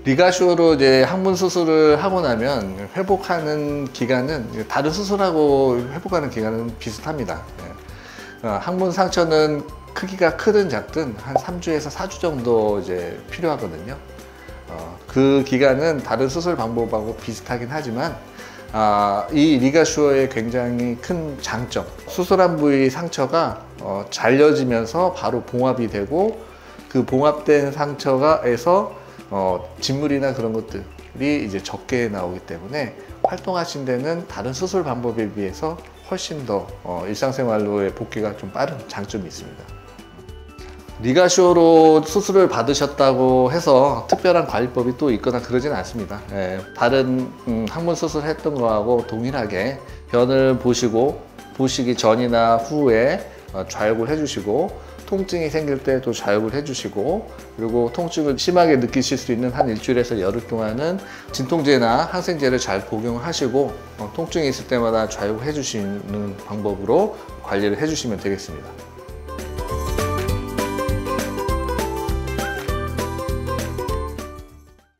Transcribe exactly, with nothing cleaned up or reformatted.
리가쇼로 이제 항문 수술을 하고 나면 회복하는 기간은 다른 수술하고 회복하는 기간은 비슷합니다. 예. 어, 항문 상처는 크기가 크든 작든 한 삼 주에서 사 주 정도 이제 필요하거든요. 어, 그 기간은 다른 수술 방법하고 비슷하긴 하지만 아, 이 리가쇼의 굉장히 큰 장점, 수술한 부위 상처가 어, 잘려지면서 바로 봉합이 되고 그 봉합된 상처가에서 어, 진물이나 그런 것들이 이제 적게 나오기 때문에 활동하신 데는 다른 수술 방법에 비해서 훨씬 더 어, 일상생활로의 복귀가 좀 빠른 장점이 있습니다. 리가쇼로 수술을 받으셨다고 해서 특별한 관리법이 또 있거나 그러진 않습니다. 예, 다른 음, 항문 수술했던 거하고 동일하게 변을 보시고 보시기 전이나 후에 어, 좌욕을 해주시고 통증이 생길 때도 좌욕을 해주시고 그리고 통증을 심하게 느끼실 수 있는 한 일주일에서 열흘 동안은 진통제나 항생제를 잘 복용하시고 어, 통증이 있을 때마다 좌욕을 해주시는 방법으로 관리를 해주시면 되겠습니다.